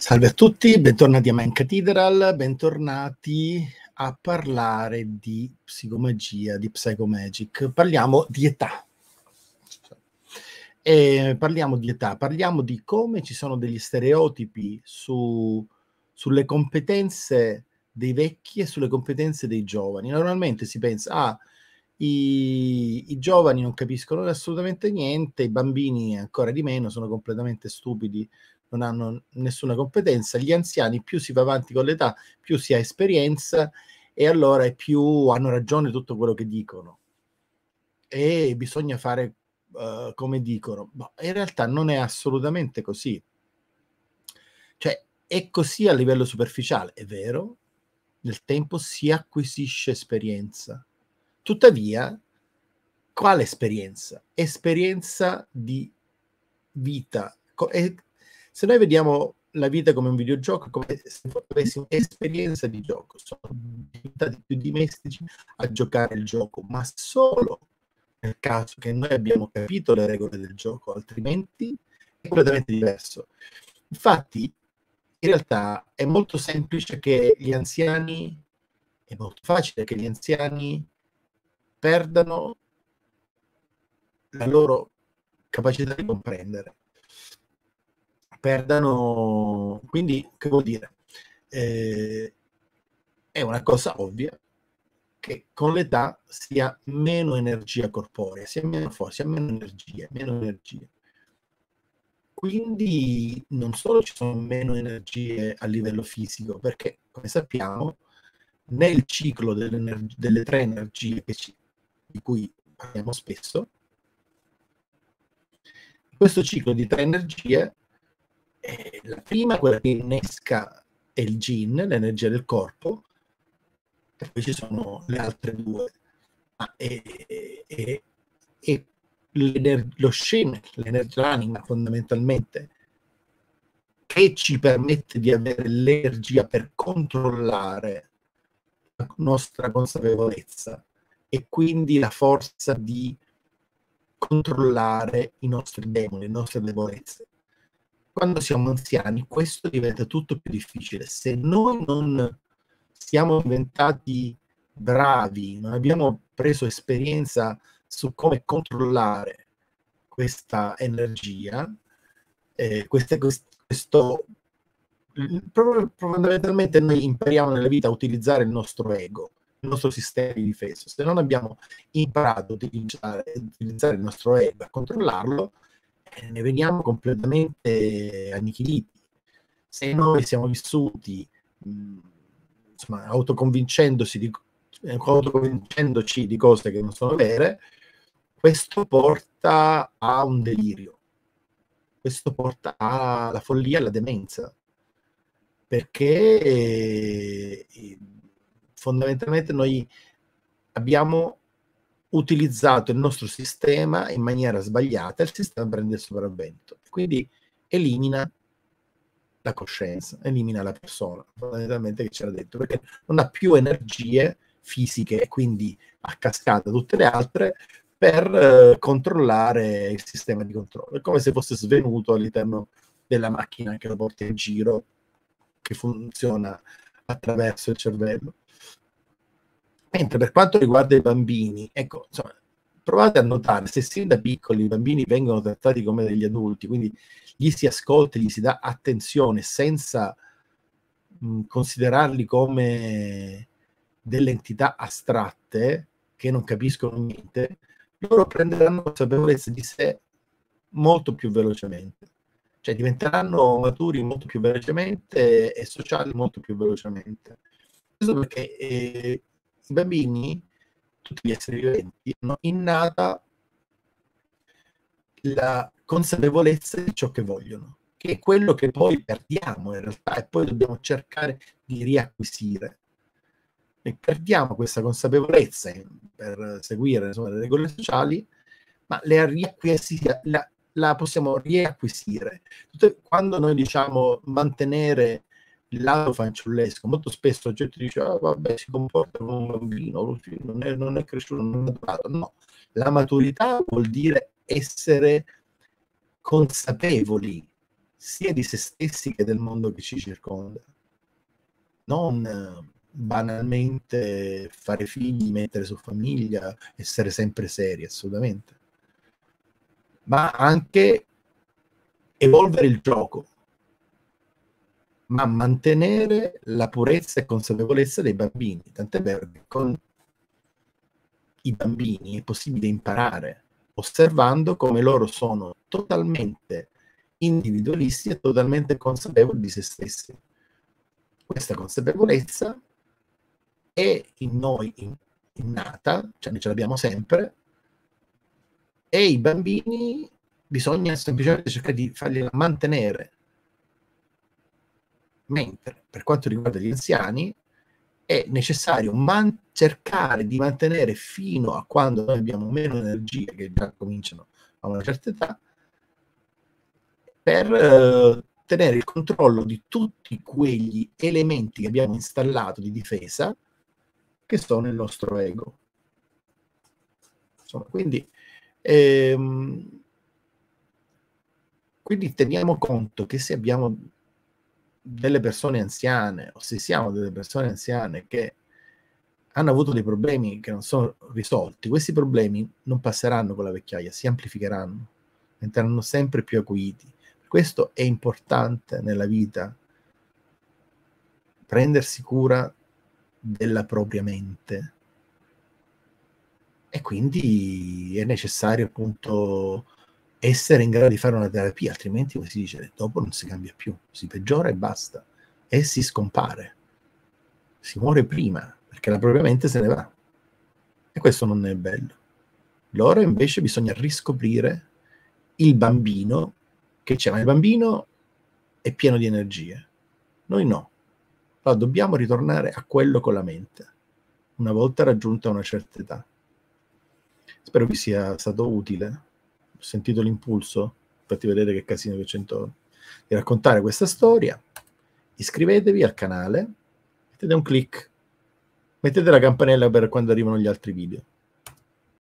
Salve a tutti, bentornati a Mind Cathedral, bentornati a parlare di psicomagia, di psychomagic. Parliamo di età. Parliamo di come ci sono degli stereotipi sulle competenze dei vecchi e sulle competenze dei giovani. Normalmente si pensa, i giovani non capiscono assolutamente niente, i bambini ancora di meno, sono completamente stupidi, non hanno nessuna competenza. Gli anziani, più si va avanti con l'età, più si ha esperienza e allora più hanno ragione tutto quello che dicono. E bisogna fare come dicono. Ma in realtà non è assolutamente così. Cioè, è così a livello superficiale, è vero, nel tempo si acquisisce esperienza. Tuttavia, quale esperienza? Esperienza di vita. Se noi vediamo la vita come un videogioco, come se avessimo esperienza di gioco, sono diventati più dimestici a giocare il gioco, ma solo nel caso che noi abbiamo capito le regole del gioco, altrimenti è completamente diverso. Infatti, in realtà è molto semplice che gli anziani, è molto facile che gli anziani perdano la loro capacità di comprendere. Quindi che vuol dire? È una cosa ovvia che con l'età si ha meno energia corporea, si ha meno forza, si ha meno energie. Quindi non solo ci sono meno energie a livello fisico, perché come sappiamo nel ciclo delle tre energie di cui parliamo spesso, questo ciclo di tre energie, la prima, quella che innesca, è il yin, l'energia del corpo, e poi ci sono le altre due. Lo shen, l'anima fondamentalmente, che ci permette di avere l'energia per controllare la nostra consapevolezza e quindi la forza di controllare i nostri demoni, le nostre debolezze. Quando siamo anziani questo diventa tutto più difficile. Se noi non siamo diventati bravi, non abbiamo preso esperienza su come controllare questa energia, fondamentalmente noi impariamo nella vita a utilizzare il nostro ego, il nostro sistema di difesa. Se non abbiamo imparato a utilizzare il nostro ego, a controllarlo, ne veniamo completamente annichiliti. Se noi siamo vissuti insomma, autoconvincendoci di cose che non sono vere, questo porta a un delirio, questo porta alla follia, alla demenza, perché fondamentalmente noi abbiamo utilizzato il nostro sistema in maniera sbagliata, il sistema prende il sopravvento, quindi elimina la coscienza, elimina la persona, fondamentalmente, che c'era detto, perché non ha più energie fisiche e quindi a cascata tutte le altre per controllare il sistema di controllo. È come se fosse svenuto all'interno della macchina che lo porta in giro, che funziona attraverso il cervello. Mentre per quanto riguarda i bambini, ecco, insomma, provate a notare se sin da piccoli i bambini vengono trattati come degli adulti, quindi gli si ascolta, gli si dà attenzione senza considerarli come delle entità astratte che non capiscono niente, loro prenderanno consapevolezza di sé molto più velocemente, cioè diventeranno maturi molto più velocemente e sociali molto più velocemente. Questo perché i bambini, tutti gli esseri viventi, hanno innata la consapevolezza di ciò che vogliono, che è quello che poi perdiamo in realtà e poi dobbiamo cercare di riacquisire. E perdiamo questa consapevolezza per seguire, insomma, le regole sociali, ma la possiamo riacquisire. Quando noi diciamo mantenere il lato fanciullesco, molto spesso la gente dice vabbè, si comporta come un bambino, non è cresciuto, non è maturato. No, la maturità vuol dire essere consapevoli sia di se stessi che del mondo che ci circonda. Non banalmente fare figli, mettere su famiglia, essere sempre seri, assolutamente, ma anche evolvere il gioco, ma mantenere la purezza e consapevolezza dei bambini. Tant'è vero che con i bambini è possibile imparare osservando come loro sono totalmente individualisti e totalmente consapevoli di se stessi. Questa consapevolezza è in noi innata, cioè noi ce l'abbiamo sempre, e i bambini bisogna semplicemente cercare di fargliela mantenere. Mentre per quanto riguarda gli anziani è necessario cercare di mantenere fino a quando noi abbiamo meno energia, che già cominciano a una certa età, per tenere il controllo di tutti quegli elementi che abbiamo installato di difesa che sono il nostro ego. Insomma, quindi teniamo conto che se abbiamo delle persone anziane o se siamo delle persone anziane che hanno avuto dei problemi che non sono risolti, questi problemi non passeranno con la vecchiaia, si amplificheranno, diventeranno sempre più acuiti. Questo è importante nella vita, prendersi cura della propria mente, e quindi è necessario appunto essere in grado di fare una terapia, altrimenti, come si dice, dopo non si cambia più, si peggiora e basta, e si scompare, si muore prima, perché la propria mente se ne va, e questo non è bello. Allora invece bisogna riscoprire il bambino che c'è, ma il bambino è pieno di energie, noi no. Allora dobbiamo ritornare a quello con la mente, una volta raggiunta una certa età. Spero vi sia stato utile. Ho sentito l'impulso, fatti vedere che casino che c'entro di raccontare questa storia. Iscrivetevi al canale, mettete un click, mettete la campanella per quando arrivano gli altri video.